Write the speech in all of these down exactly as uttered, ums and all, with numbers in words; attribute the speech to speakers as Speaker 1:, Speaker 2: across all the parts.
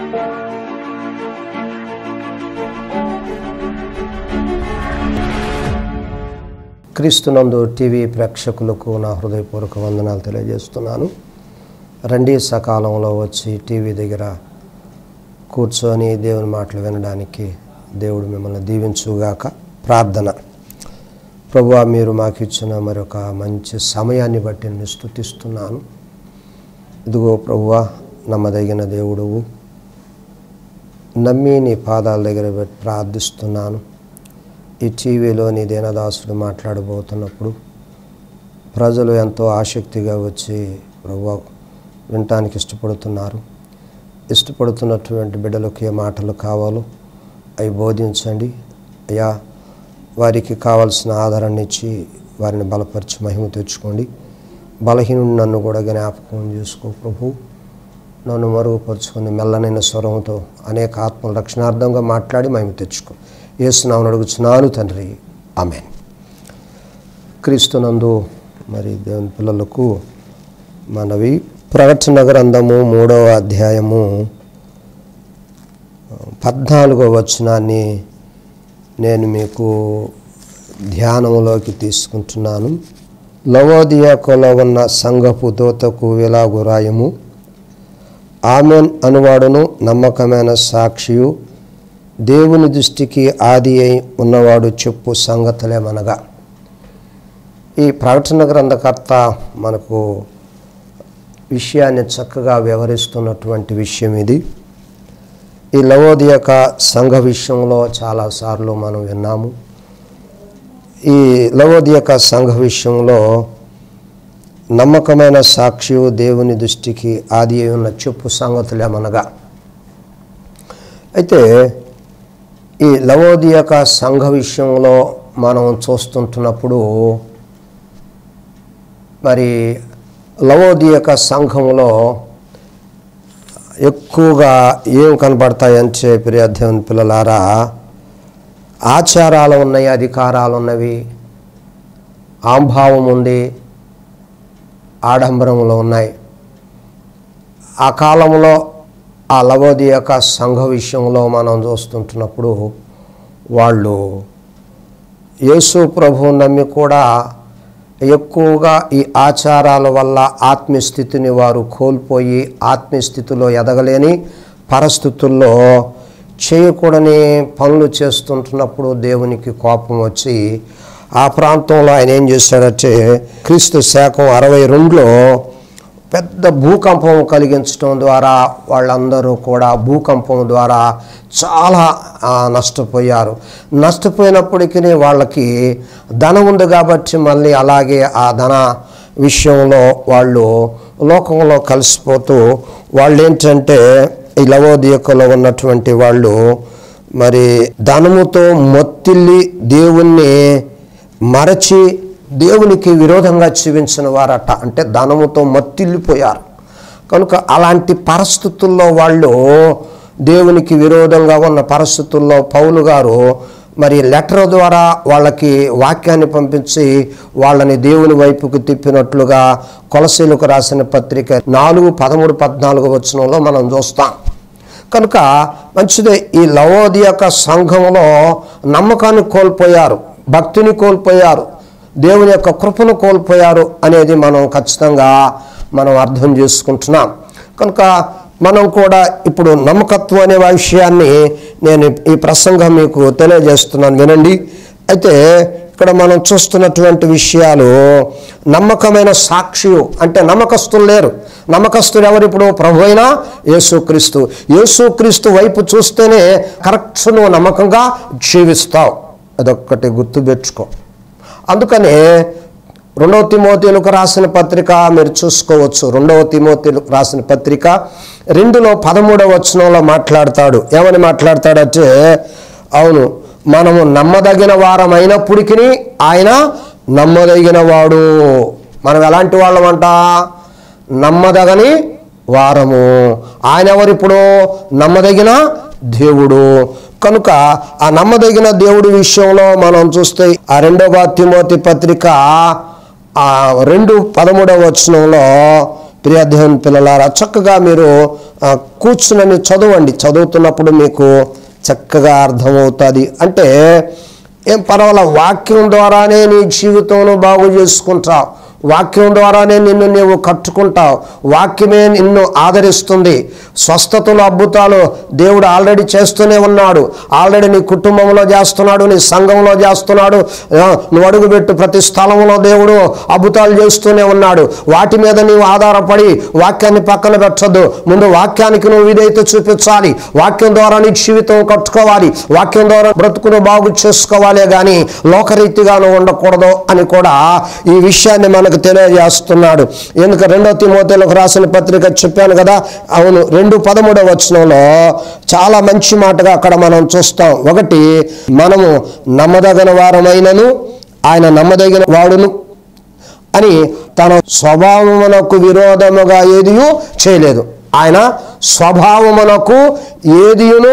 Speaker 1: క్రీస్తునందు టీవీ ప్రేక్షకులకు నా హృదయపూర్వక వందనాలు తెలియజేస్తున్నాను. రండి సకాలంలో వచ్చి టీవీ దగ్గర కూర్చొని దేవుని మాటలు వినడానికి దేవుడు మిమ్మల్ని దీవించుగాక. ప్రార్థన. ప్రభువా, మీరు మాకు ఇచ్చిన మరొక మంచి సమయాన్ని బట్టి నేను స్తుతిస్తున్నాను. ఇదిగో ప్రభువా, నమ్మదగిన దేవుడువు, నమ్మి నీ పాదాల దగ్గర పెట్టి ప్రార్థిస్తున్నాను. ఈ టీవీలో నీ దీనదాసుడు మాట్లాడబోతున్నప్పుడు ప్రజలు ఎంతో ఆసక్తిగా వచ్చి ప్రభువా వినటానికి ఇష్టపడుతున్నారు. ఇష్టపడుతున్నటువంటి బిడ్డలకు ఏ మాటలు కావాలో అవి బోధించండి అయ్యా. వారికి కావాల్సిన ఆదరణ ఇచ్చి వారిని బలపరిచి మహిమ తెచ్చుకోండి. బలహీనుడు నన్ను కూడా జ్ఞాపకం చేసుకో ప్రభు. నన్ను మరుగుపరుచుకొని మెల్లనైన స్వరంతో అనేక ఆత్మల రక్షణార్థంగా మాట్లాడి మహిమ తెచ్చుకో. యేసునామమున అడుగుచున్నాను తండ్రి, ఆమేన్. క్రీస్తునందు మరి దేవుని పిల్లలకు మనవి. ప్రకటన గ్రంథము మూడవ అధ్యాయము పద్నాలుగో వచనాన్ని నేను మీకు ధ్యానంలోకి తీసుకుంటున్నాను. లవోదియాకులో ఉన్న సంఘపు దూతకు ఇలాగు రాయము, ఆమెన్ అనువాడును నమ్మకమైన సాక్షియు దేవుని దృష్టికి ఆది అయి ఉన్నవాడు చెప్పు సంగతులేమనగా. ఈ ప్రకటన గ్రంథకర్త మనకు విషయాన్ని చక్కగా వివరిస్తున్నటువంటి విషయం ఇది. ఈ లవోదియక సంఘ విషయంలో చాలాసార్లు మనం విన్నాము. ఈ లవోదియక సంఘ విషయంలో నమ్మకమైన సాక్షియు దేవుని దృష్టికి ఆది అయి ఉన్న చెప్పు సంగతులేమనగా. అయితే ఈ లవోదియక సంఘ విషయంలో మనం చూస్తుంటున్నప్పుడు మరి లవోదియక సంఘంలో ఎక్కువగా ఏం కనబడతాయని చెప్పి దేవుని పిల్లలారా, ఆచారాలు ఉన్నాయి, అధికారాలు ఉన్నవి, ఆంభావం ఉంది, ఆడంబరములు ఉన్నాయి. ఆ కాలంలో ఆ లవోదియక సంఘ విషయంలో మనం చూస్తుంటున్నప్పుడు వాళ్ళు యేసు ప్రభువు నమ్మి కూడా ఎక్కువగా ఈ ఆచారాల వల్ల ఆత్మీయస్థితిని వారు కోల్పోయి ఆత్మీయస్థితిలో ఎదగలేని పరిస్థితుల్లో చేయకూడని పనులు చేస్తుంటున్నప్పుడు దేవునికి కోపం వచ్చి ఆ ప్రాంతంలో ఆయన ఏం చేశాడంటే క్రీస్తు శకం అరవై రెండులో పెద్ద భూకంపం కలిగించడం ద్వారా వాళ్ళందరూ కూడా భూకంపం ద్వారా చాలా నష్టపోయారు. నష్టపోయినప్పటికీ వాళ్ళకి ధనం ఉంది కాబట్టి మళ్ళీ అలాగే ఆ ధన విషయంలో వాళ్ళు లోకంలో కలిసిపోతూ వాళ్ళు ఏంటంటే ఈ లవోదియకలో ఉన్నటువంటి వాళ్ళు మరి ధనముతో మొత్తిల్లి దేవుణ్ణి మరచి దేవునికి విరోధంగా జీవించిన వారట. అంటే ధనముతో మత్తిల్లిపోయారు కనుక అలాంటి పరిస్థితుల్లో వాళ్ళు దేవునికి విరోధంగా ఉన్న పరిస్థితుల్లో పౌలు గారు మరి లెటర్ ద్వారా వాళ్ళకి వాక్యాన్ని పంపించి వాళ్ళని దేవుని వైపుకు తిప్పినట్లుగా కొలసీలకు రాసిన పత్రిక నాలుగు పదమూడు పద్నాలుగు వచనంలో మనం చూస్తాం. కనుక మంచిదే, ఈ లవోదియక సంఘంలో నమ్మకాన్ని కోల్పోయారు, భక్తిని కోల్పోయారు, దేవుని యొక్క కృపను కోల్పోయారు అనేది మనం ఖచ్చితంగా మనం అర్థం చేసుకుంటున్నాం. కనుక మనం కూడా ఇప్పుడు నమ్మకత్వం అనే విషయాన్ని నేను ఈ ప్రసంగం మీకు తెలియజేస్తున్నాను, వినండి. అయితే ఇక్కడ మనం చూస్తున్నటువంటి విషయాలు నమ్మకమైన సాక్షియు అంటే నమ్మకస్తులు లేరు. నమ్మకస్తులు ఎవరు? ఇప్పుడు ప్రభు అయిన యేసుక్రీస్తు. యేసుక్రీస్తు వైపు చూస్తేనే కరెక్ట్ నువ్వు నమ్మకంగా జీవిస్తావు. అదొక్కటి గుర్తుపెట్టుకో. అందుకనే రెండవ తిమోతేయులకు రాసిన పత్రిక మీరు చూసుకోవచ్చు. రెండవ తిమోతేయులకు రాసిన పత్రిక రెండులో పదమూడవ వచనంలో మాట్లాడతాడు. ఏమని మాట్లాడతాడంటే, అవును మనము నమ్మదగిన వారం అయినప్పటికీ ఆయన నమ్మదగిన వాడు. మనం ఎలాంటి వాళ్ళమంట? నమ్మదగని వారము. ఆయన ఎవరు? ఇప్పుడు నమ్మదగిన దేవుడు. కనుక ఆ నమ్మదగిన దేవుడి విషయంలో మనం చూస్తే ఆ రెండవ తిమోతి పత్రిక ఆ రెండు పదమూడవ వచనంలో ప్రియ దేవుని పిల్లలారా, చక్కగా మీరు కూర్చుని చదవండి. చదువుతున్నప్పుడు మీకు చక్కగా అర్థమవుతుంది. అంటే ఏం పర్వాల, వాక్యం ద్వారానే నీ జీవితంలో బాగు చేసుకుంటావు, వాక్యం ద్వారానే నిన్ను నీవు కట్టుకుంటావు, వాక్యమే నిన్ను ఆదరిస్తుంది. స్వస్థతలు, అద్భుతాలు దేవుడు ఆల్రెడీ చేస్తూనే ఉన్నాడు. ఆల్రెడీ నీ కుటుంబంలో చేస్తున్నాడు, నీ సంఘంలో చేస్తున్నాడు. నువ్వు అడుగుపెట్టు ప్రతి స్థలంలో దేవుడు అద్భుతాలు చేస్తూనే ఉన్నాడు. వాటి మీద నీవు ఆధారపడి వాక్యాన్ని పక్కన పెట్టద్దు. ముందు వాక్యానికి నువ్వు విధేయత చూపించాలి. వాక్యం ద్వారా నీ జీవితం కట్టుకోవాలి. వాక్యం ద్వారా బ్రతుకును బాగు చేసుకోవాలే కానీ లోకరీతిగా నువ్వు ఉండకూడదు అని కూడా ఈ విషయాన్ని మనకు తెలియజేస్తున్నాడు. ఎందుకు రెండో తిమోతేయులకు రాసిన పత్రిక చెప్పాను కదా. అవును, రెండు పదమూడవ వచనంలో చాలా మంచి మాటగా అక్కడ మనం చూస్తాం. ఒకటి, మనము నమ్మదగిన వారమైనను ఆయన నమ్మదగిన వాడును అని తన స్వభావమునకు విరోధముగా ఏదియూ చేయలేదు. ఆయన స్వభావమునకు ఏదియును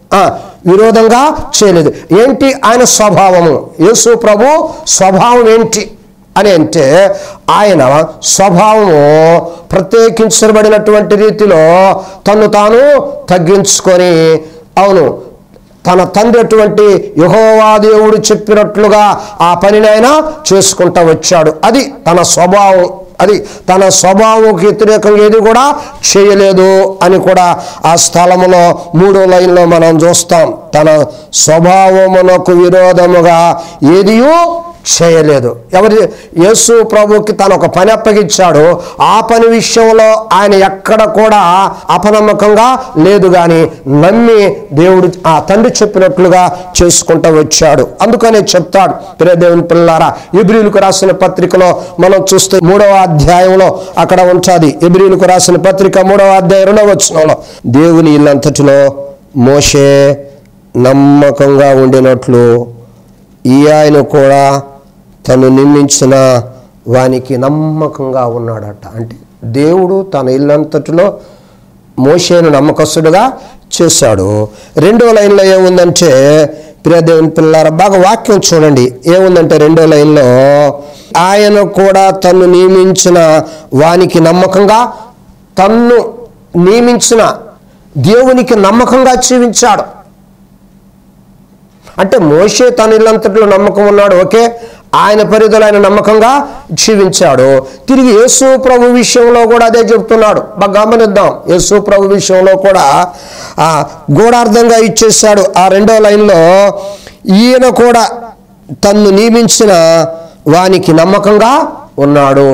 Speaker 1: విరోధంగా చేయలేదు. ఏంటి ఆయన స్వభావము? యేసు ప్రభు స్వభావం ఏంటి అని అంటే, ఆయన స్వభావము ప్రత్యేకించబడినటువంటి రీతిలో తను తాను తగ్గించుకొని, అవును, తన తండ్రి అటువంటి యెహోవా దేవుడు చెప్పినట్లుగా ఆ పనిని ఆయన చేసుకుంటూ వచ్చాడు. అది తన స్వభావం. అది తన స్వభావంకి వ్యతిరేకంగా ఏది కూడా చేయలేదు అని కూడా ఆ స్థలములో మూడో లైన్లో మనం చూస్తాం. తన స్వభావమునకు విరోధముగా ఏదియూ చేయలేదు. ఎవరి యేసు ప్రభుకి తను ఒక పని అప్పగించాడు. ఆ పని విషయంలో ఆయన ఎక్కడ కూడా అపనమ్మకంగా లేదు, కానీ నమ్మి దేవుడు ఆ తండ్రి చెప్పినట్లుగా చేసుకుంటూ వచ్చాడు. అందుకనే చెప్తాడు, ప్రియ దేవుని పిల్లారా, హెబ్రీయులకు రాసిన పత్రికలో మనం చూస్తే మూడవ అధ్యాయంలో అక్కడ ఉంటుంది. హెబ్రీయులకు రాసిన పత్రిక మూడవ అధ్యాయం రెండవ వచనంలో, దేవుని ఇల్లంతటిలో మోషే నమ్మకంగా ఉండినట్లు ఈ ఆయన కూడా తను నియమించిన వానికి నమ్మకంగా ఉన్నాడట. అంటే దేవుడు తన ఇల్లంతటిలో మోషేను నమ్మకస్తుడుగా చేశాడు. రెండో లైన్లో ఏముందంటే, ప్రియ దేవుని పిల్లారా, బాగా వాక్యం చూడండి. ఏముందంటే రెండో లైన్లో, ఆయన కూడా తను నియమించిన వానికి నమ్మకంగా, తన్ను నియమించిన దేవునికి నమ్మకంగా జీవించాడు. అంటే మోషే తన ఇల్లంతటిలో నమ్మకం ఉన్నాడు, ఓకే, ఆయన పరిధిలో ఆయన నమ్మకంగా జీవించాడు. తిరిగి యేసు ప్రభు విషయంలో కూడా అదే చెప్తున్నాడు. బాగా గమనిద్దాం. యేసు ప్రభు విషయంలో కూడా ఆ గూఢార్థంగా ఇచ్చేశాడు. ఆ రెండో లైన్లో, ఈయన కూడా తన్ను నియమించిన వానికి నమ్మకంగా ఉన్నాడు.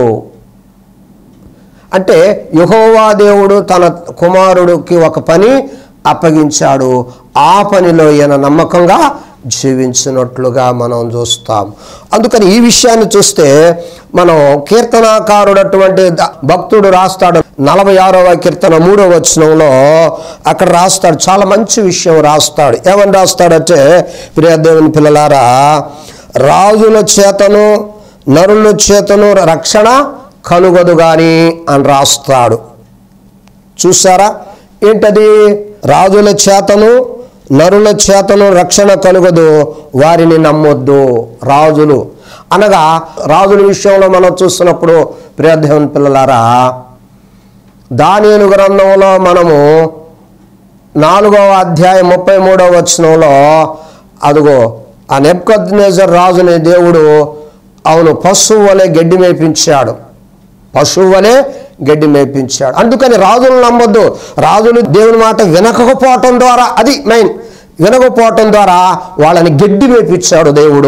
Speaker 1: అంటే యెహోవా దేవుడు తన కుమారుడికి ఒక పని అప్పగించాడు. ఆ పనిలో ఈయన నమ్మకంగా జీవించినట్లుగా మనం చూస్తాం. అందుకని ఈ విషయాన్ని చూస్తే మనం కీర్తనాకారుడు అటువంటి భక్తుడు రాస్తాడు. నలభై ఆరవ కీర్తన మూడవ వచనంలో అక్కడ రాస్తాడు, చాలా మంచి విషయం రాస్తాడు. ఏమని రాస్తాడంటే, ప్రియ దేవుని పిల్లలారా, రాజుల చేతను నరుల చేతను రక్షణ కలుగదు గాని అని రాస్తాడు. చూసారా ఏంటది? రాజుల చేతను నరుల చేతను రక్షణ కలుగదు, వారిని నమ్మొద్దు. రాజులు అనగా రాజుల విషయంలో మనం చూస్తున్నప్పుడు ప్రియ దేవుని పిల్లలారా, దానియేలు గ్రంథంలో మనము నాలుగవ అధ్యాయం ముప్పై మూడవ వచనంలో, అదిగో ఆ నెబుకద్నెజర్ రాజుని దేవుడు, అవును, పశువు వలె గడ్డి మేపించాడు. పశువు వలె గడ్డి మేపించాడు. అందుకని రాజులను నమ్మొద్దు. రాజులు దేవుని మాట వినకపోవటం ద్వారా, అది మెయిన్, వినకపోవటం ద్వారా వాళ్ళని గడ్డి మేపించాడు దేవుడు.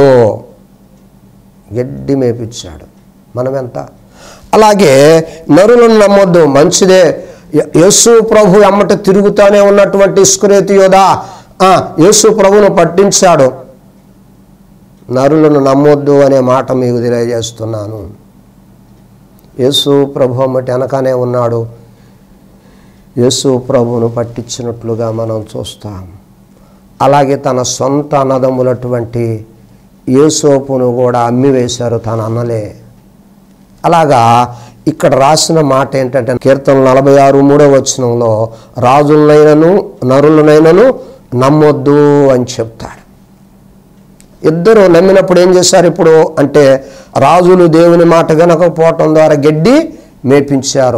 Speaker 1: గడ్డి మేపించాడు. మనం ఎంత? అలాగే నరులను నమ్మొద్దు. మంచిదే, యేసు ప్రభు ఎమ్మట తిరుగుతూనే ఉన్నటువంటి ఇస్కరియోతు యోధ యేసు ప్రభువును పట్టించాడు. నరులను నమ్మొద్దు అనే మాట మీకు తెలియజేస్తున్నాను. యేసు ప్రభు అమ్మటి వెనకనే ఉన్నాడు. యేసు ప్రభువును పట్టించినట్లుగా మనం చూస్తాం. అలాగే తన సొంత అన్నదమ్ములటువంటి యోసేపును కూడా అమ్మివేశారు తన అన్నలే. అలాగా ఇక్కడ రాసిన మాట ఏంటంటే, కీర్తన నలభై ఆరు మూడవ వచనంలో, రాజులనైనను నరులనైనను నమ్మొద్దు అని చెప్తాడు. ఇద్దరు నమ్మినప్పుడు ఏం చేశారు ఇప్పుడు అంటే, రాజులు దేవుని మాట వినకపోవటం ద్వారా గడ్డి మేపించారు.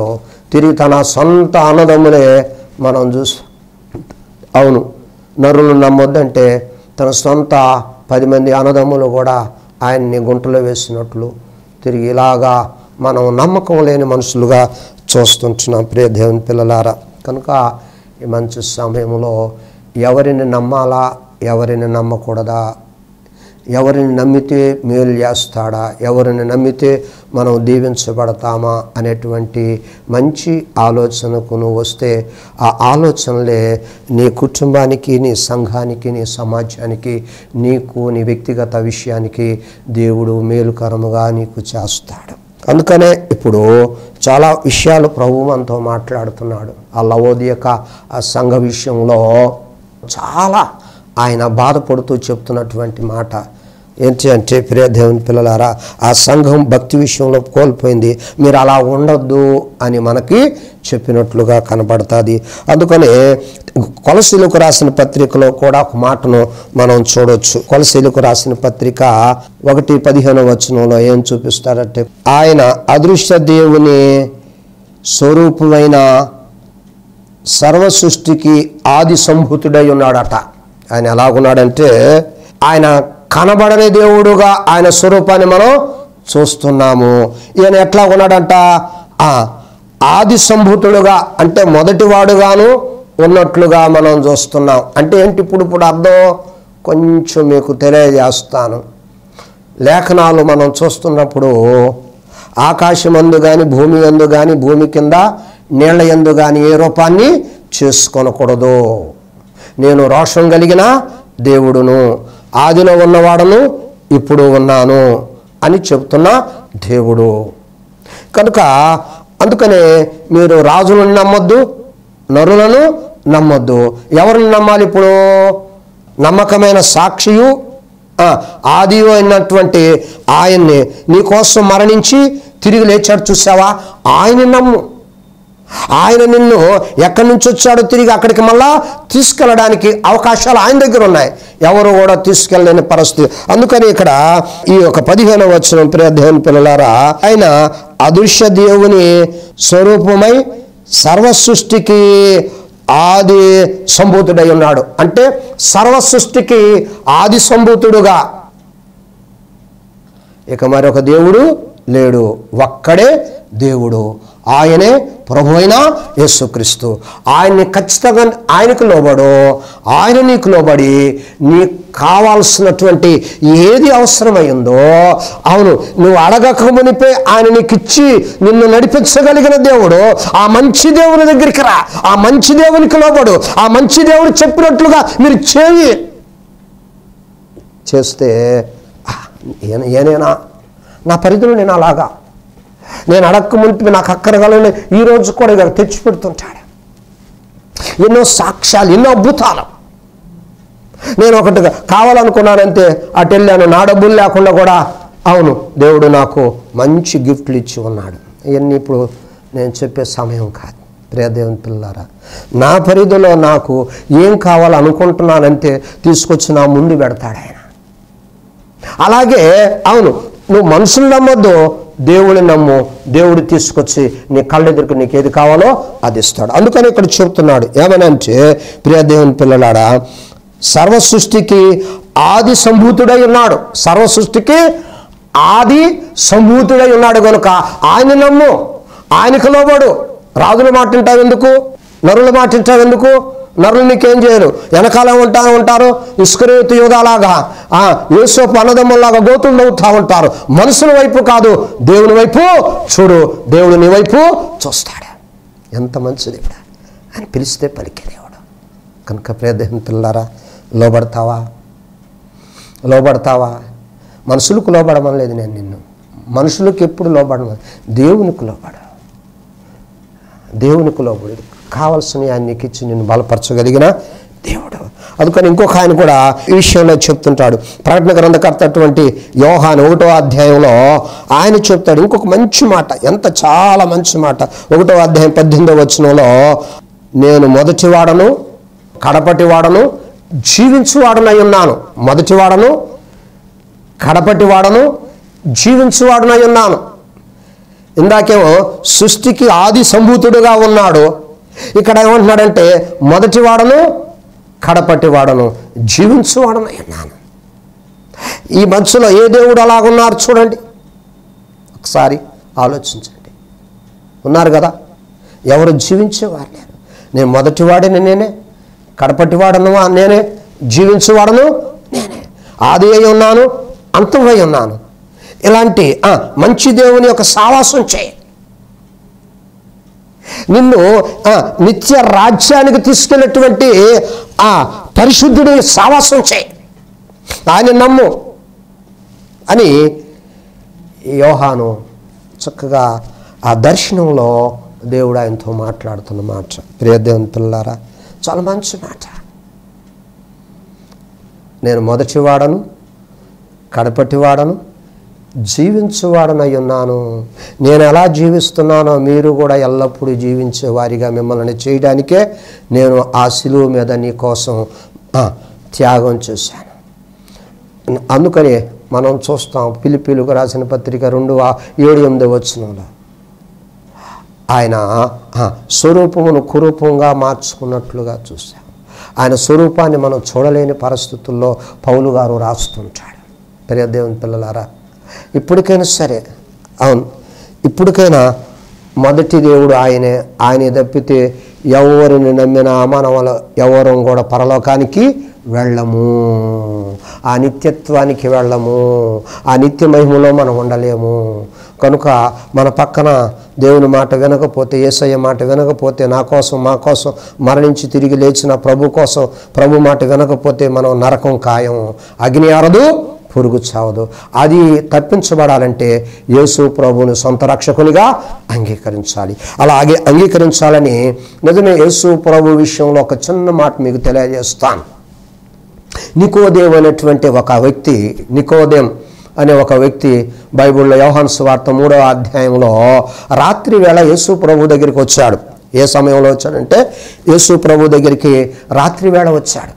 Speaker 1: తిరిగి తన సొంత అన్నదమ్ములే మనం చూసి, అవును నరులు నమ్మొద్దంటే తన సొంత పది మంది అన్నదమ్ములు కూడా ఆయన్ని గుంటలో వేసినట్లు తిరిగి ఇలాగా మనం నమ్మకం లేని మనుషులుగా చూస్తుంటున్నాం ప్రియ దేవుని పిల్లలారా. కనుక ఈ మంచి సమయంలో ఎవరిని నమ్మాలా, ఎవరిని నమ్మకూడదా, ఎవరిని నమ్మితే మేలు చేస్తాడా, ఎవరిని నమ్మితే మనం దీవించబడతామా అనేటువంటి మంచి ఆలోచనకు నువ్వు వస్తే ఆ ఆలోచనలే నీ కుటుంబానికి, నీ సంఘానికి, నీ సమాజానికి, నీకు నీ వ్యక్తిగత విషయానికి దేవుడు మేలుకరముగా నీకు చేస్తాడు. అందుకనే ఇప్పుడు చాలా విషయాలు ప్రభువు మనతో మాట్లాడుతున్నాడు. ఆ లవోదియక ఆ సంఘ విషయంలో చాలా ఆయన బాధపడుతూ చెప్తున్నటువంటి మాట ఏంటి అంటే, ప్రియ దేవుని పిల్లలారా, ఆ సంఘం భక్తి విషయంలో కోల్పోయింది, మీరు అలా ఉండొద్దు అని మనకి చెప్పినట్లుగా కనబడుతుంది. అందుకనే కొలసీలకు రాసిన పత్రికలో కూడా ఒక మాటను మనం చూడొచ్చు. కొలసీలకు రాసిన పత్రిక ఒకటి పదిహేను వచనంలో ఏం చూపిస్తారంటే, ఆయన అదృశ్య దేవుని స్వరూపమైన సర్వ సృష్టికి ఆది సంభూతుడై ఉన్నాడట. ఆయన ఎలాగున్నాడంటే, ఆయన కనబడని దేవుడుగా ఆయన స్వరూపాన్ని మనం చూస్తున్నాము. ఈయన ఎట్లా ఉన్నాడంట, ఆది సంభూతుడుగా అంటే మొదటివాడుగాను ఉన్నట్లుగా మనం చూస్తున్నాం. అంటే ఏంటి ఇప్పుడు ఇప్పుడు అర్థం కొంచెం మీకు తెలియజేస్తాను. లేఖనాలు మనం చూస్తున్నప్పుడు ఆకాశమందు కానీ, భూమి యందు కానీ, భూమి కింద నీళ్ల యందు కానీ ఏ రూపాన్ని చేసుకొనకూడదు. నేను రోషం కలిగిన దేవుడును, ఆదిలో ఉన్నవాడను, ఇప్పుడు ఉన్నాను అని చెప్తున్న దేవుడు. కనుక అందుకనే మీరు రాజులను నమ్మొద్దు, నరులను నమ్మొద్దు. ఎవరిని నమ్మాలి ఇప్పుడు? నమ్మకమైన సాక్షియు ఆది అయినటువంటి ఆయన్ని, నీకోసం మరణించి తిరిగి లేచాడు చూసావా, ఆయన నమ్ము. ఆయన నిన్ను ఎక్కడి నుంచి వచ్చాడో తిరిగి అక్కడికి మళ్ళా తీసుకెళ్ళడానికి అవకాశాలు ఆయన దగ్గర ఉన్నాయి, ఎవరు కూడా తీసుకెళ్ళలేని పరిస్థితి. అందుకని ఇక్కడ ఈ యొక్క పదిహేనవ వచనం, ప్రియ దేవుని పిల్లలారా, ఆయన అదృశ్య దేవుని స్వరూపమై సర్వ సృష్టికి ఆది సంభూతుడై ఉన్నాడు. అంటే సర్వ సృష్టికి ఆది సంభూతుడుగా ఇక మరొక దేవుడు లేడు, ఒక్కడే దేవుడు, ఆయనే ప్రభు అయిన యేసుక్రీస్తు. ఆయన్ని ఖచ్చితంగా ఆయనకు లోబడు, ఆయన నీకు లోబడి నీకు కావాల్సినటువంటి ఏది అవసరమైందో, అవును నువ్వు అడగక మునిపే ఆయన నీకు ఇచ్చి నిన్ను నడిపించగలిగిన దేవుడు, ఆ మంచి దేవుని దగ్గరికి రా, ఆ మంచి దేవునికి లోబడు, ఆ మంచి దేవుడు చెప్పినట్లుగా మీరు చేయి. చేస్తే ఏనేనా నా పరిధిలో నేను అలాగా నేను అడక్క ముందు నాకు అక్కరగలని ఈరోజు కూడా ఇక తెచ్చి పెడుతుంటాడు. ఎన్నో సాక్ష్యాలు, ఎన్నో అద్భుతాలు. నేను ఒకటి కావాలనుకున్నానంటే అటు వెళ్ళాను, నా డబ్బులు లేకుండా కూడా అవును దేవుడు నాకు మంచి గిఫ్ట్లు ఇచ్చి ఉన్నాడు. ఇవన్నీ ఇప్పుడు నేను చెప్పే సమయం కాదు. ప్రియ దేవుని పిల్లారా, నా పరిధిలో నాకు ఏం కావాలనుకుంటున్నానంటే తీసుకొచ్చి నా ముందు పెడతాడు ఆయన. అలాగే అవును నువ్వు మనుషులు నమ్మొద్దు, దేవుని నమ్ము, దేవుడు తీసుకొచ్చి నీ కళ్ళెదురుకు నీకు ఏది కావాలో అది ఇస్తాడు. అందుకని ఇక్కడ చెప్తున్నాడు ఏమనంటే, ప్రియ దేవుని పిల్లలారా, సర్వ సృష్టికి ఆది సంభూతుడై ఉన్నాడు. సర్వ సృష్టికి ఆది సంభూతుడై ఉన్నాడు కనుక ఆయన నమ్ము, ఆయనకు లోబడు. రాజుల మాట వింటావు ఎందుకు? నరుల మాట వింటావు ఎందుకు? నరులు నీకేం చేయరు, వెనకాల ఉంటా ఉంటారు ఇస్కరియోతు యూదాలాగా, యోసేపు అన్నదమ్ములాగా గోతులు నవ్వుతూ ఉంటారు. మనుషుల వైపు కాదు, దేవుని వైపు చూడు, దేవుడు నీ వైపు చూస్తాడు. ఎంత మంచి దేవుడు అని పిలిస్తే పలికే దేవుడు. కనుక ప్రియ దేవుని పిల్లారా, లోబడతావా? లోబడతావా? మనుషులకు లోబడమనలేదు నేను నిన్ను, మనుషులకు ఎప్పుడు లోబడమని, దేవునికి లోబడ, దేవునికి లోబడి కావాల్సిన ఆయన నీకు ఇచ్చి నిన్ను బలపరచగలిగిన దేవుడు. అందుకని ఇంకొక ఆయన కూడా ఈ విషయంలో చెప్తుంటాడు. ప్రకటన గ్రంథకర్త అటువంటి యోహాను ఒకటో అధ్యాయంలో ఆయన చెప్తాడు ఇంకొక మంచి మాట, ఎంత చాలా మంచి మాట. ఒకటో అధ్యాయం పద్దెనిమిదో వచనంలో, నేను మొదటివాడను కడపటివాడను జీవించువాడనై ఉన్నాను. మొదటివాడను కడపటివాడను జీవించువాడనై ఉన్నాను. ఇందాకేమో సృష్టికి ఆది సంభూతుడుగా ఉన్నాడు. ఇక్కడ ఏమంటున్నాడంటే మొదటి వాడను కడపటి వాడను జీవించువాడను అన్నాను. ఈ మధ్యలో ఏ దేవుడు అలాగున్నారు చూడండి, ఒకసారి ఆలోచించండి. ఉన్నారు కదా, ఎవరు జీవించేవారు లేరు. నేను మొదటి వాడిని నేనే, కడపటి వాడను నేనే, జీవించేవాడను నేనే, ఆది అయి ఉన్నాను, అంతమై ఉన్నాను. ఇలాంటి మంచి దేవుని యొక్క సావాసం చేయి. నిన్ను నిత్య రాజ్యానికి తీసుకెళ్ళేటువంటి ఆ పరిశుద్ధుడి సావాసం చేయి, ఆయన నమ్ము అని యోహాను చక్కగా ఆ దర్శనంలో దేవుడు ఆయనతో మాట్లాడుతున్న మాట. ప్రియ దేవుని పిల్లారా, చాలా మంచి మాట. నేను మొదటి వాడను కడపటి వాడను జీవించువాడనై ఉన్నాను. నేను ఎలా జీవిస్తున్నానో మీరు కూడా ఎల్లప్పుడూ జీవించే వారిగా మిమ్మల్ని చేయడానికే నేను ఆ శిలువ మీద నీ కోసం త్యాగం చేశాను. అందుకని మనం చూస్తాం ఫిలిప్పీయులకు రాసిన పత్రిక రెండు ఏడు ఎనిమిది వచనంలో ఆయన స్వరూపమును కురూపంగా మార్చుకున్నట్లుగా చూశాం. ఆయన స్వరూపాన్ని మనం చూడలేని పరిస్థితుల్లో పౌలు గారు రాస్తుంటాడు. ప్రియ దేవుని పిల్లలారా, ఇప్పటికైనా సరే, అవును ఇప్పటికైనా మొదటి దేవుడు ఆయనే. ఆయనే తప్పితే ఎవరిని నమ్మినా మనం ఎవరు కూడా పరలోకానికి వెళ్ళము, ఆ నిత్యత్వానికి వెళ్ళము, ఆ నిత్య మహిమలో మనం ఉండలేము. కనుక మన పక్కన దేవుని మాట వినకపోతే, యేసయ్య మాట వినకపోతే, నా కోసం మా కోసం మరణించి తిరిగి లేచిన ప్రభు కోసం ప్రభు మాట వినకపోతే మనం నరకం ఖాయం, అగ్ని ఆరదు పురుగు చావదు. అది తప్పించబడాలంటే యేసు ప్రభువుని సొంత రక్షకునిగా అంగీకరించాలి. అలాగే అంగీకరించాలని నిజమే యేసు ప్రభు విషయంలో ఒక చిన్న మాట మీకు తెలియజేస్తాను. నికోదేము అనేటువంటి ఒక వ్యక్తి, నికోదేం అనే ఒక వ్యక్తి బైబిల్లో యోహాను సువార్త మూడవ అధ్యాయంలో రాత్రి వేళ యేసు ప్రభు దగ్గరికి వచ్చాడు. ఏ సమయంలో వచ్చాడంటే యేసు ప్రభు దగ్గరికి రాత్రి వేళ వచ్చాడు.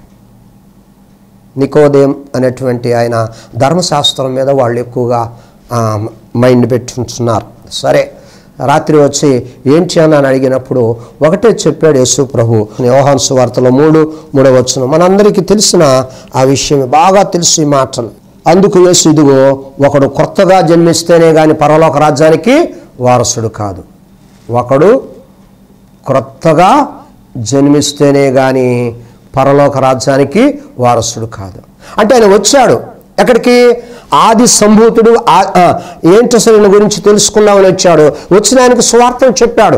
Speaker 1: నికోదేం అనేటువంటి ఆయన ధర్మశాస్త్రం మీద వాళ్ళు ఎక్కువగా మైండ్ పెట్టుకుంటున్నారు. సరే, రాత్రి వచ్చి ఏంటి అని అడిగినప్పుడు ఒకటే చెప్పాడు యేసు ప్రభు. యోహాను సువార్తలో మూడు మూడవ వచనం మనందరికీ తెలిసిన ఆ విషయం, బాగా తెలిసి ఈ మాటలు. అందుకు యేసు, ఇదిగో ఒకడు కొత్తగా జన్మిస్తేనే కానీ పరలోక రాజ్యానికి వారసుడు కాదు. ఒకడు క్రొత్తగా జన్మిస్తేనే కానీ పరలోక రాజ్యానికి వారసుడు కాదు. అంటే ఆయన వచ్చాడు ఎక్కడికి? ఆది సంభూతుడు. ఏంటి అసలు గురించి తెలుసుకుందామని వచ్చాడు. వచ్చిన ఆయనకు సువార్తను చెప్పాడు.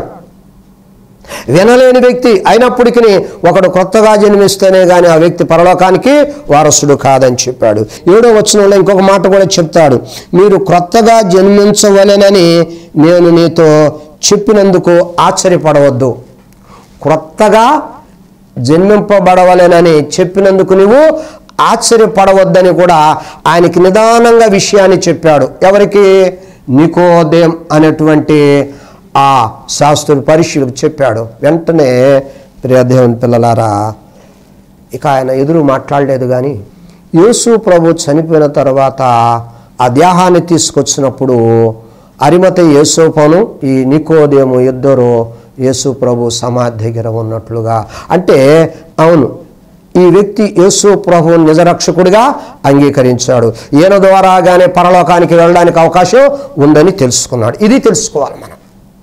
Speaker 1: వినలేని వ్యక్తి అయినప్పటికీ ఒకడు కొత్తగా జన్మిస్తేనే కానీ ఆ వ్యక్తి పరలోకానికి వారసుడు కాదని చెప్పాడు. ఏడో వచనంలో ఇంకొక మాట కూడా చెప్తాడు. మీరు క్రొత్తగా జన్మించవలెనని నేను నీతో చెప్పినందుకు ఆశ్చర్యపడవద్దు. క్రొత్తగా జన్మింపబడవలెనని చెప్పినందుకు నువ్వు ఆశ్చర్యపడవద్దని కూడా ఆయనకి నిదానంగా విషయాన్ని చెప్పాడు. ఎవరికి? నికోదేం అనేటువంటి ఆ శాస్త్రుడు పరిశీలకు చెప్పాడు. వెంటనే ప్రియ దేవుని పిల్లలారా, ఇక ఆయన ఎదురు మాట్లాడలేదు. కానీ యేసు ప్రభు చనిపోయిన తర్వాత ఆ దేహాన్ని తీసుకొచ్చినప్పుడు అరిమతయి యోసేపును ఈ నికోదేము ఇద్దరు యేసు ప్రభు సమాధి దగ్గర ఉన్నట్లుగా, అంటే అవును ఈ వ్యక్తి యేసు ప్రభు నిజరక్షకుడిగా అంగీకరించాడు. ఈయన ద్వారాగానే పరలోకానికి వెళ్ళడానికి అవకాశం ఉందని తెలుసుకున్నాడు. ఇది తెలుసుకోవాలి మనం.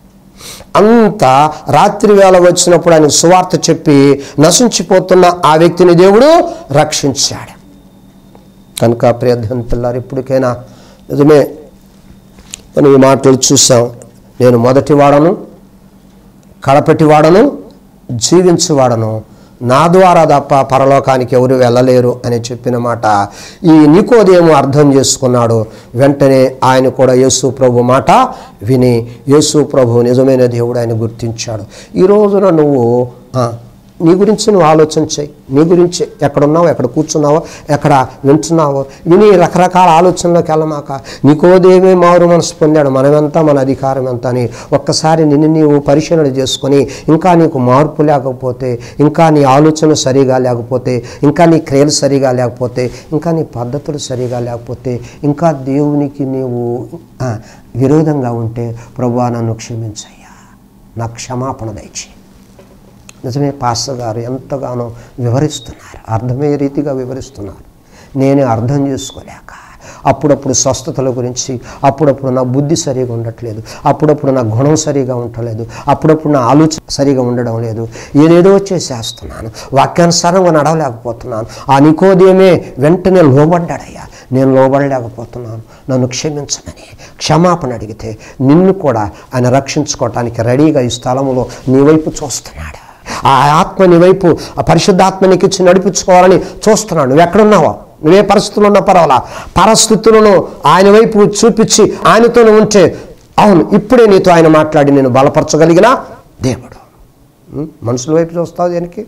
Speaker 1: అంత రాత్రి వేళ వచ్చినప్పుడు ఆయన సువార్త చెప్పి నశించిపోతున్న ఆ వ్యక్తిని దేవుడు రక్షించాడు. కనుక ప్రియదేవుని పిల్లారు, ఇప్పటికైనా నిజమే మనం ఈ మాటలు చూసాం. నేను మొదటి వాడను కడపటి వాడను జీవించువాడను, నా ద్వారా తప్ప పరలోకానికి ఎవరు వెళ్ళలేరు అని చెప్పిన మాట ఈ నికోదేము అర్థం చేసుకున్నాడు. వెంటనే ఆయన కూడా యేసు ప్రభు మాట విని యేసు ప్రభు నిజమైన దేవుడు ఆయన గుర్తించాడు. ఈ రోజున నువ్వు నీ గురించి నువ్వు ఆలోచన చేయి. నీ గురించి ఎక్కడున్నావో, ఎక్కడ కూర్చున్నావో, ఎక్కడ వింటున్నావో విని రకరకాల ఆలోచనలోకి వెళ్ళమాక. నికోదేమే మారు మనసు పొందాడు, మనమెంత, మన అధికారం ఎంత అని ఒక్కసారి నిన్ను నీవు పరిశీలన చేసుకొని, ఇంకా నీకు మార్పు లేకపోతే, ఇంకా నీ ఆలోచన సరిగా లేకపోతే, ఇంకా నీ క్రియలు సరిగా లేకపోతే, ఇంకా నీ పద్ధతులు సరిగా లేకపోతే, ఇంకా దేవునికి నీవు విరోధంగా ఉంటే, ప్రభువా నన్ను క్షమించయ్యా, నాకు క్షమాపణ దయచేయి. నిజమే, పాస్టర్ గారు ఎంతగానో వివరిస్తున్నారు, అర్థమయ్యే రీతిగా వివరిస్తున్నారు. నేనే అర్థం చేసుకోలేక అప్పుడప్పుడు స్వస్థతల గురించి, అప్పుడప్పుడు నా బుద్ధి సరిగా ఉండట్లేదు, అప్పుడప్పుడు నా గుణం సరిగా ఉండలేదు, అప్పుడప్పుడు నా ఆలోచన సరిగా ఉండడం లేదు, ఏదేదో చేసేస్తున్నాను, వాక్యానుసారంగా నడవలేకపోతున్నాను. ఆ నికోదేమే వెంటనే లోబడ్డాడయ్యా, నేను లోబడలేకపోతున్నాను, నన్ను క్షమించమని క్షమాపణ అడిగితే నిన్ను కూడా ఆయన రక్షించుకోవటానికి రెడీగా ఈ స్థలంలో నీ వైపు చూస్తున్నాడు. ఆ ఆత్మ నీ వైపు, ఆ పరిశుద్ధాత్మ నీకు ఇచ్చి నడిపించుకోవాలని చూస్తున్నాడు. నువ్వు ఎక్కడున్నావో, నువ్వే పరిస్థితులు ఉన్నా పర్వాలా, పరిస్థితులను ఆయన వైపు చూపించి ఆయనతోనే ఉంటే, అవును ఇప్పుడే నీతో ఆయన మాట్లాడి నేను బలపరచగలిగిన దేవుడు. మనుషుల వైపు చూస్తావు దేనికి?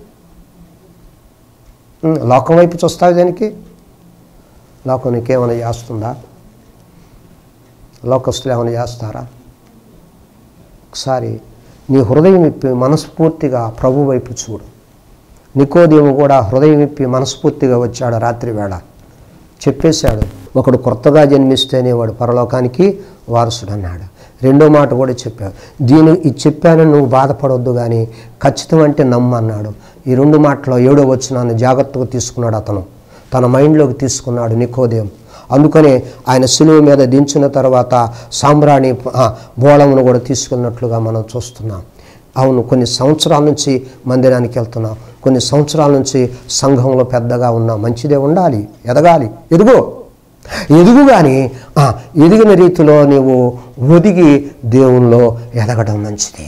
Speaker 1: లోకం వైపు చూస్తావు దేనికి? లోకం నీకేమైనా చేస్తుందా? లోకస్తులు ఏమైనా చేస్తారా? ఒకసారి నీ హృదయం ఇప్పి మనస్ఫూర్తిగా ప్రభు వైపు చూడు. నికోదేము కూడా హృదయం ఇప్పి మనస్ఫూర్తిగా వచ్చాడు. రాత్రి వేళ చెప్పేశాడు, ఒకడు కొత్తగా జన్మిస్తేనే వాడు పరలోకానికి వారసుడు అన్నాడు. రెండో మాట కూడా చెప్పాడు, దీని ఇది చెప్పానని నువ్వు బాధపడవద్దు కానీ ఖచ్చితం అంటే నమ్మన్నాడు. ఈ రెండు మాటలో ఏడో వచనాన్ని జాగ్రత్తగా తీసుకున్నాడు అతను, తన మైండ్లోకి తీసుకున్నాడు నికోదేము. అందుకనే ఆయన శిలువ మీద దించిన తర్వాత సాంబ్రాణి బోళమును కూడా తీసుకున్నట్లుగా మనం చూస్తున్నాం. అవును, కొన్ని సంవత్సరాల నుంచి మందిరానికి వెళ్తున్నాం, కొన్ని సంవత్సరాల నుంచి సంఘంలో పెద్దగా ఉన్నాం. మంచిదే, ఉండాలి, ఎదగాలి, ఎదుగు ఎదుగు కానీ ఎదిగిన రీతిలో నీవు ఒదిగి దేవుల్లో ఎదగడం మంచిదే.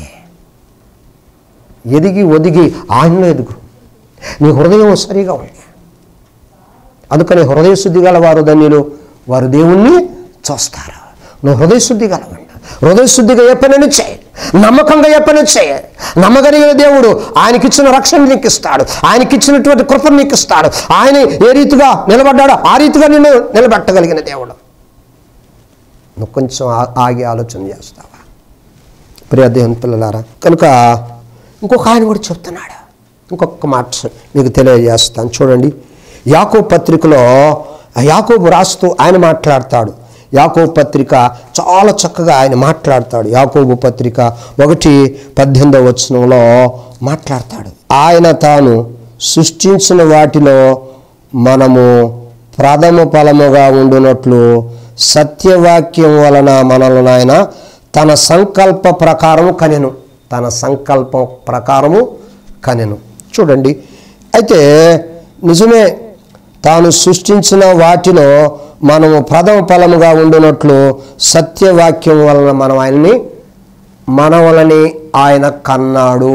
Speaker 1: ఎదిగి ఒదిగి ఆయనలో ఎదుగు, నీ హృదయం సరిగా ఉంది. అందుకని హృదయశుద్ధి గల వారు ధన్యులు, వారు దేవుణ్ణి చూస్తారు. నువ్వు హృదయశుద్ధి గలవండి, హృదయశుద్ధిగా ఏ పనిని చేయి, నమ్మకంగా ఏ పని చేయి. నమ్మగలిగిన దేవుడు ఆయనకిచ్చిన రక్షణ నీకు ఇస్తాడు, ఆయనకిచ్చినటువంటి కృపను నీకు ఇస్తాడు. ఆయన ఏ రీతిగా నిలబడ్డాడో ఆ రీతిగా నిన్ను నిలబెట్టగలిగిన దేవుడు. నువ్వు కొంచెం ఆగి ఆలోచన చేస్తావా ప్రియ దేవుని పిల్లలారా? కనుక ఇంకొక ఆయన కూడా చెప్తున్నాడు, ఇంకొక మాట మీకు తెలియజేస్తాను. చూడండి, యాకోబు పత్రికలో యాకోబు రాస్తూ ఆయన మాట్లాడతాడు. యాకోబు పత్రిక చాలా చక్కగా ఆయన మాట్లాడతాడు. యాకోబు పత్రిక ఒకటి పద్దెనిమిదవ వచనంలో మాట్లాడతాడు. ఆయన తాను సృష్టించిన వాటిలో మనము ప్రథమ ఫలముగా ఉండునట్లు సత్యవాక్యం వలన మనలను ఆయన తన సంకల్ప ప్రకారము కనెను. తన సంకల్పం ప్రకారము కనెను. చూడండి, అయితే నిజమే, తాను సృష్టించిన వాటిలో మనము ప్రథమ ఫలముగా ఉండునట్లు సత్యవాక్యం వలన మనం ఆయన్ని మన వలని ఆయన కన్నాడు.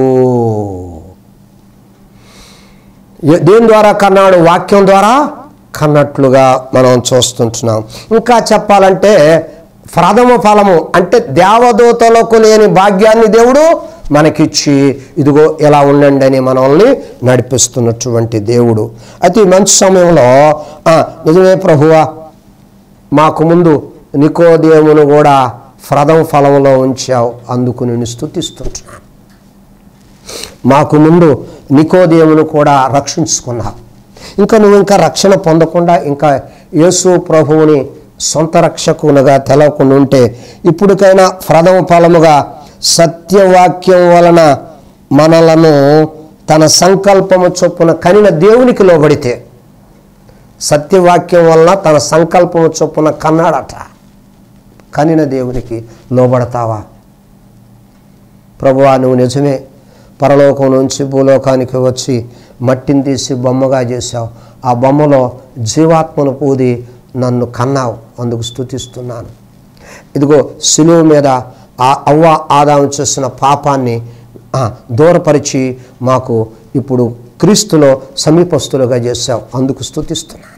Speaker 1: దేని ద్వారా కన్నాడు? వాక్యం ద్వారా కన్నట్లుగా మనం చూస్తుంటున్నాం. ఇంకా చెప్పాలంటే ప్రథమ ఫలము అంటే దేవదూతలకు లేని భాగ్యాన్ని దేవుడు మనకిచ్చి ఇదిగో ఎలా ఉండండి అని మనల్ని నడిపిస్తున్నటువంటి దేవుడు. అయితే ఈ మంచి సమయంలో నిజమే ప్రభువా, మాకు ముందు నికోదేమును కూడా ప్రథమ ఫలంలో ఉంచావు, అందుకు నేను స్తుతిస్తుంటున్నాను. మాకు ముందు నికోదేమును కూడా రక్షించుకున్నావు. ఇంకా నువ్వు ఇంకా రక్షణ పొందకుండా ఇంకా యేసు ప్రభువుని సొంత రక్షకునిగా తెలవకుండా ఉంటే ఇప్పటికైనా ప్రథమ ఫలముగా సత్యవాక్యం వలన మనలను తన సంకల్పము చొప్పున కనిన దేవునికి లోబడితే, సత్యవాక్యం వలన తన సంకల్పము చొప్పున కన్నాడట, కనిన దేవునికి లోబడతావా? ప్రభువా, నువ్వు నిజమే పరలోకం నుంచి భూలోకానికి వచ్చి మట్టిని తీసి బొమ్మగా చేశావు, ఆ బొమ్మలో జీవాత్మను పూది నన్ను కన్నావు, అందుకు స్తుతిస్తున్నాను. ఇదిగో శిలువ మీద ఆ అవ్వ ఆదాము చేసిన పాపాన్ని దూరపరిచి మాకు ఇప్పుడు క్రీస్తులో సమీపస్తులుగా చేశావు, అందుకు స్తుతిస్తున్నాను.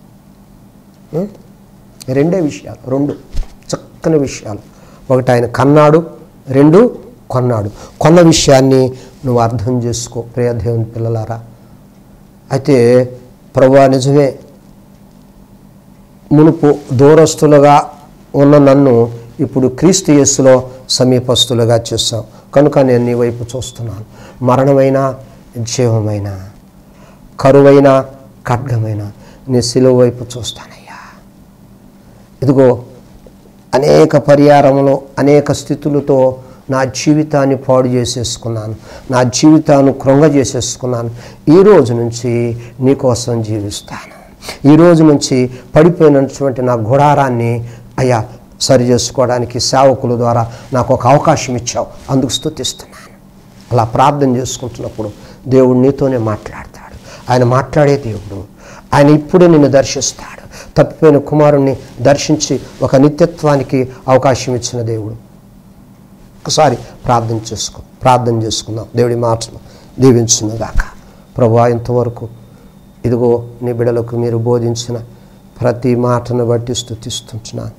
Speaker 1: రెండే విషయాలు, రెండు చక్కని విషయాలు. ఒకటి ఆయన కన్నాడు, రెండు కొన్నాడు. కొన్న విషయాన్ని నువ్వు అర్థం చేసుకో ప్రియ దేవుని పిల్లలారా. అయితే ప్రభువా నిజమే, మునుపు దూరస్తులుగా ఉన్న నన్ను ఇప్పుడు క్రీస్తు యేసులో సమీపస్తులుగా చేశావు కనుక నేను నీ వైపు చూస్తున్నాను. మరణమైన జీవమైన కరువైన ఖడ్గమైన నీ శిలువ వైపు చూస్తానయ్యా. ఇదిగో అనేక పర్యారములో అనేక స్థితులతో నా జీవితాన్ని పాడు చేసేసుకున్నాను, నా జీవితాన్ని కృంగ చేసేసుకున్నాను. ఈ రోజు నుంచి నీ కోసం జీవిస్తాను. ఈ రోజు నుంచి పడిపోయినటువంటి నా గుడారాన్ని అయ్యా సరి చేసుకోవడానికి సేవకుల ద్వారా నాకు ఒక అవకాశం ఇచ్చావు, అందుకు స్తుతిస్తున్నాను. అలా ప్రార్థన చేసుకుంటున్నప్పుడు దేవుడు నీతోనే మాట్లాడతాడు. ఆయన మాట్లాడే దేవుడు. ఆయన ఇప్పుడే నిన్ను దర్శిస్తాడు. తప్పిపోయిన కుమారుణ్ణి దర్శించి ఒక నిత్యత్వానికి అవకాశం ఇచ్చిన దేవుడు. ఒకసారి ప్రార్థన చేసుకో ప్రార్థన చేసుకుందాం. దేవుడి మాటలు దీవించునుగాక. ప్రభువా, ఇంతవరకు ఇదిగో నీ బిడ్డలకు మీరు బోధించిన ప్రతి మాటను బట్టి స్తుతిస్తుంటున్నాను.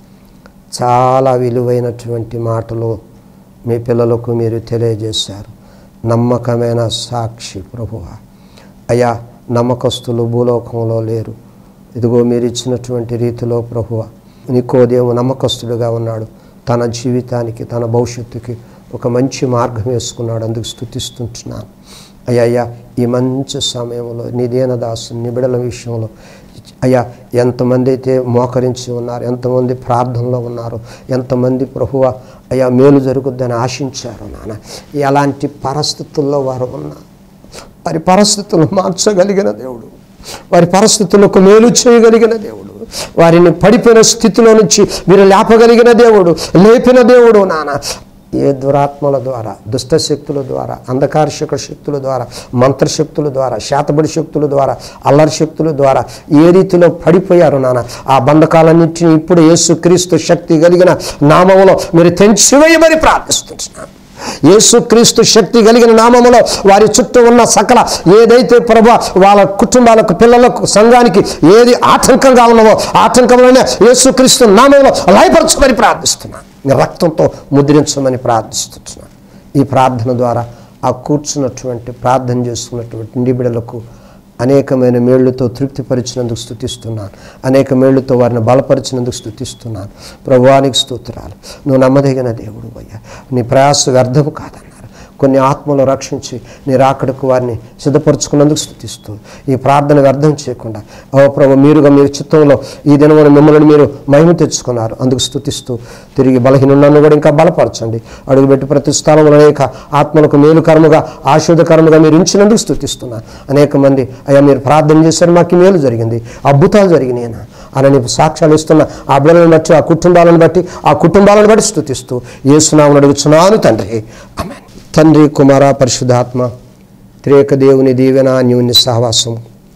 Speaker 1: చాలా విలువైనటువంటి మాటలు మీ పిల్లలకు మీరు తెలియజేశారు. నమ్మకమైన సాక్షి ప్రభువా. అయ్యా, నమ్మకస్తులు భూలోకంలో లేరు. ఇదిగో మీరు ఇచ్చినటువంటి రీతిలో ప్రభువా నికోదేము నమ్మకస్తుడుగా ఉన్నాడు. తన జీవితానికి తన భవిష్యత్తుకి ఒక మంచి మార్గం వేసుకున్నాడు. అందుకు స్తుతిస్తుంటున్నాను. అయ్యా అయ్యా ఈ మంచి సమయంలో నీ దీనదాసు నీ బిడ్డల విషయంలో అయ్యా ఎంతమంది అయితే మోకరించి ఉన్నారు, ఎంతమంది ప్రార్థనలో ఉన్నారు, ఎంతమంది ప్రభువా అయ్యా మేలు జరుగుద్దని ఆశించారు నాన్న. ఎలాంటి పరిస్థితుల్లో వారు ఉన్నారు, వారి పరిస్థితులు మార్చగలిగిన దేవుడు, వారి పరిస్థితులకు మేలు చేయగలిగిన దేవుడు, వారిని పడిపోయిన స్థితిలో నుంచి మీరు లేపగలిగిన దేవుడు, లేపిన దేవుడు నాన్న. ఏ దురాత్మల ద్వారా, దుష్టశక్తుల ద్వారా, అంధకారశక శక్తుల ద్వారా, మంత్రశక్తుల ద్వారా, శాతబడి శక్తుల ద్వారా, అల్లరి శక్తుల ద్వారా ఏ రీతిలో పడిపోయారు నాన్న, ఆ బంధకాలన్నింటినీ ఇప్పుడు యేసుక్రీస్తు శక్తి కలిగిన నామములో మీరు తెంచివేయమని ప్రార్థిస్తున్నాను. యేసుక్రీస్తు శక్తి కలిగిన నామములో వారి చుట్టూ ఉన్న సకల ఏదైతే ప్రభువా వాళ్ళ కుటుంబాలకు, పిల్లలకు, సంఘానికి ఏది ఆటంకంగా ఉన్నవో ఆటంకంలోనే యేసుక్రీస్తు నామములో లయపరచమని ప్రార్థిస్తున్నాను. రక్తంతో ముద్రించమని ప్రార్థిస్తున్నాను. ఈ ప్రార్థన ద్వారా ఆ కూర్చున్నటువంటి ప్రార్థన చేసుకున్నటువంటి నిబిడలకు అనేకమైన మేళ్లతో తృప్తిపరిచినందుకు స్తుతిస్తున్నాను. అనేక మేళ్లతో వారిని బలపరిచినందుకు స్తుతిస్తున్నాను. ప్రభువానికి స్తోత్రాలు. నువ్వు నమ్మదగిన దేవుడు అయ్యా. నీ ప్రయాస వ్యర్థము కాదన్నారు. కొన్ని ఆత్మలు రక్షించి నీ రాకడకు వారిని సిద్ధపరచుకున్నందుకు స్తుతిస్తూ ఈ ప్రార్థన వ్యర్థం చేయకుండా ఓ ప్రభు మీరుగా మీ చిత్తంలో ఈ దినమున మిమ్మల్ని మీరు మహిమ తెచ్చుకున్నారు. అందుకు స్తుతిస్తూ తిరిగి బలహీనులను కూడా ఇంకా బలపరచండి. అడుగుపెట్టి ప్రతి స్థలంలో అనేక ఆత్మలకు మేలుకరముగా ఆశీర్వదకరముగా మీరు ఉంచినందుకు స్తుతిస్తున్నారు. అనేక మంది అయ్యా మీరు ప్రార్థన చేశారు, మాకు మేలు జరిగింది, అద్భుతాలు జరిగినాయి అని సాక్ష్యాలు ఇస్తున్న ఆ బిడ్డలను బట్టి, ఆ కుటుంబాలను బట్టి ఆ కుటుంబాలను బట్టి స్తుతిస్తూ యేసునామమున అడుగుచున్నాను తండ్రి, ఆమేన్. తండ్రి, కుమార, పరిశుద్ధాత్మ త్రియేక దేవుని దీవెన అన్యోన్య సహవాసం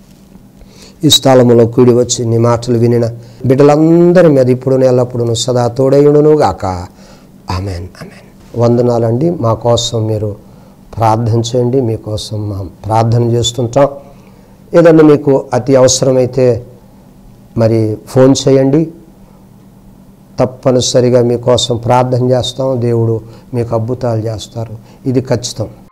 Speaker 1: ఈ స్థలములో కూడి వచ్చి నీ మాటలు వినిన బిడ్డలందరి మీద ఇప్పుడు ఎల్లప్పుడూ సదా తోడయుడును గాక. Amen amen. వందనాలండి. మా కోసం మీరు ప్రార్థన చేయండి. మీకోసం మా ప్రార్థన చేస్తుంటాం. ఏదన్నా మీకు అతి అవసరమైతే మరి ఫోన్ చేయండి. తప్పనిసరిగా మీకోసం ప్రార్థన చేస్తాం. దేవుడు మీకు అద్భుతాలు చేస్తారు. ఇది ఖచ్చితం.